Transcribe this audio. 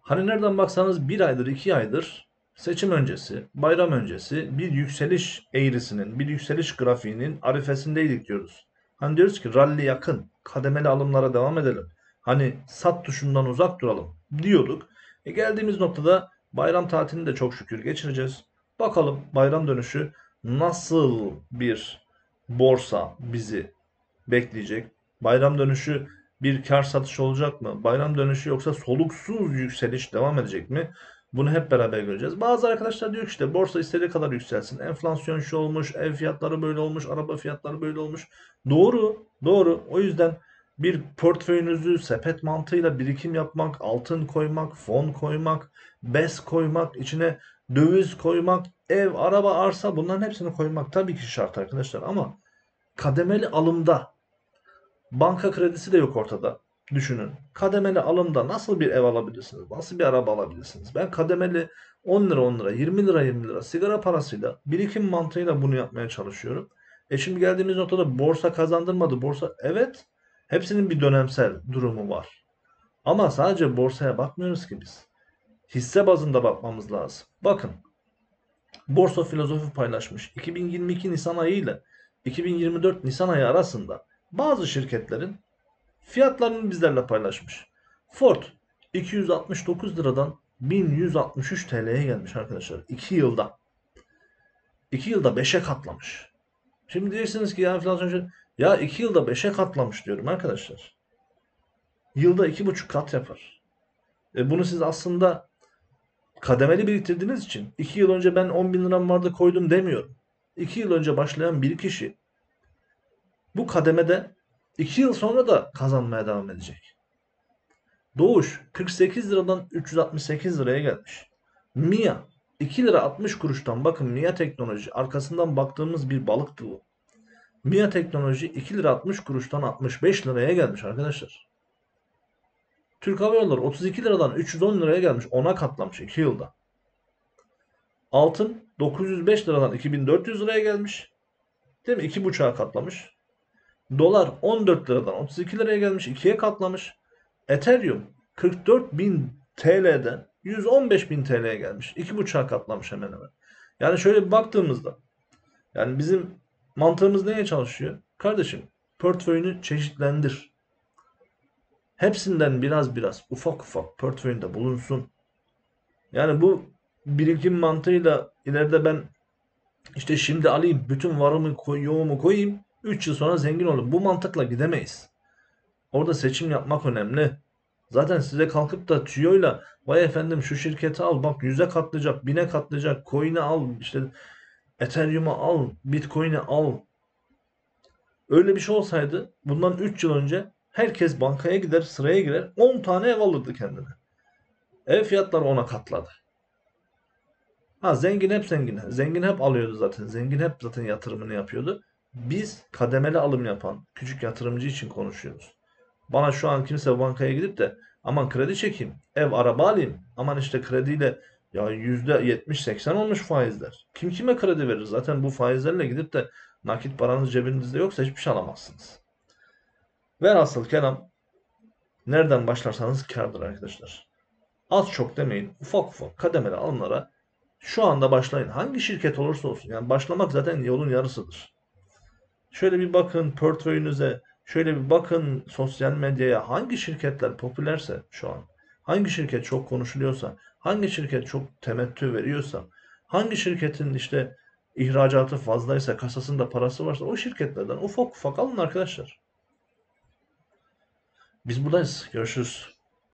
Hani nereden baksanız bir aydır, 2 aydır seçim öncesi, bayram öncesi bir yükseliş eğrisinin, bir yükseliş grafiğinin arifesindeydik diyoruz. Hani diyoruz ki rally yakın, kademeli alımlara devam edelim. Hani sat tuşundan uzak duralım diyorduk. Geldiğimiz noktada bayram tatilini de çok şükür geçireceğiz. Bakalım bayram dönüşü nasıl bir borsa bizi bekleyecek? Bayram dönüşü bir kar satış olacak mı? Bayram dönüşü yoksa soluksuz yükseliş devam edecek mi? Bunu hep beraber göreceğiz. Bazı arkadaşlar diyor ki işte borsa istediği kadar yükselsin. Enflasyon şu olmuş, ev fiyatları böyle olmuş, araba fiyatları böyle olmuş. Doğru, doğru. O yüzden bir portföyünüzü sepet mantığıyla birikim yapmak, altın koymak, fon koymak, BES koymak, içine döviz koymak, ev, araba, arsa bunların hepsini koymak tabii ki şart arkadaşlar ama kademeli alımda banka kredisi de yok ortada. Düşünün. Kademeli alımda nasıl bir ev alabilirsiniz? Nasıl bir araba alabilirsiniz? Ben kademeli 10 lira 10 lira, 20 lira 20 lira sigara parasıyla, birikim mantığıyla bunu yapmaya çalışıyorum. Şimdi geldiğimiz noktada borsa kazandırmadı. Borsa evet, hepsinin bir dönemsel durumu var. Ama sadece borsaya bakmıyoruz ki biz. Hisse bazında bakmamız lazım. Bakın, Borsa Filozofi paylaşmış. 2022 Nisan ayı ile 2024 Nisan ayı arasında bazı şirketlerin fiyatlarını bizlerle paylaşmış. Ford 269 liradan 1163 TL'ye gelmiş arkadaşlar. 2 yılda. 2 yılda 5'e katlamış. Şimdi diyeceksiniz ki ya enflasyon ya 2 yılda 5'e katlamış diyorum arkadaşlar. Yılda 2,5 kat yapar. Bunu siz aslında kademeli biriktirdiğiniz için 2 yıl önce ben 10 bin liram vardı koydum demiyorum. 2 yıl önce başlayan bir kişi bu kademede 2 yıl sonra da kazanmaya devam edecek. Doğuş 48 liradan 368 liraya gelmiş. MIA 2 lira 60 kuruştan, bakın MIA Teknoloji arkasından baktığımız bir balıktı bu. MIA Teknoloji 2 lira 60 kuruştan 65 liraya gelmiş arkadaşlar. Türk Hava Yolları 32 liradan 310 liraya gelmiş. 10'a katlamış 2 yılda. Altın 905 liradan 2400 liraya gelmiş. Değil mi? 2,5'a katlamış. Dolar 14 liradan 32 liraya gelmiş. 2'ye katlamış. Ethereum 44 bin TL'den 115 bin TL'ye gelmiş. 2,5'a katlamış hemen hemen. Yani şöyle bir baktığımızda yani bizim mantığımız neye çalışıyor? Kardeşim, portföyünü çeşitlendir. Hepsinden biraz biraz ufak ufak portföyünde bulunsun. Yani bu birikim mantığıyla ileride ben işte şimdi alayım bütün varımı yoğumu koyayım 3 yıl sonra zengin olurum. Bu mantıkla gidemeyiz. Orada seçim yapmak önemli. Zaten size kalkıp da tüyoyla vay efendim şu şirketi al bak 100'e katlayacak, 1000'e katlayacak, coin'i al, işte Ethereum'u al, Bitcoin'i al. Öyle bir şey olsaydı bundan 3 yıl önce herkes bankaya gider, sıraya girer, 10 tane ev alırdı kendine. Ev fiyatları ona katladı. Ha, zengin hep zengin. Zengin hep alıyordu zaten. Zengin hep zaten yatırımını yapıyordu. Biz kademeli alım yapan küçük yatırımcı için konuşuyoruz. Bana şu an kimse bankaya gidip de aman kredi çekeyim, ev araba alayım, aman işte krediyle ya %70-80 olmuş faizler. Kim kime kredi verir? Zaten bu faizlerle gidip de nakit paranız cebinizde yoksa hiçbir şey alamazsınız. Velhasıl kelam, nereden başlarsanız kârdır arkadaşlar. Az çok demeyin, ufak ufak kademeli alımlara şu anda başlayın. Hangi şirket olursa olsun. Yani başlamak zaten yolun yarısıdır. Şöyle bir bakın portföyünüze, şöyle bir bakın sosyal medyaya, hangi şirketler popülerse şu an, hangi şirket çok konuşuluyorsa, hangi şirket çok temettü veriyorsa, hangi şirketin işte ihracatı fazlaysa, kasasında parası varsa o şirketlerden ufak ufak alın arkadaşlar. Biz buradayız. Görüşürüz.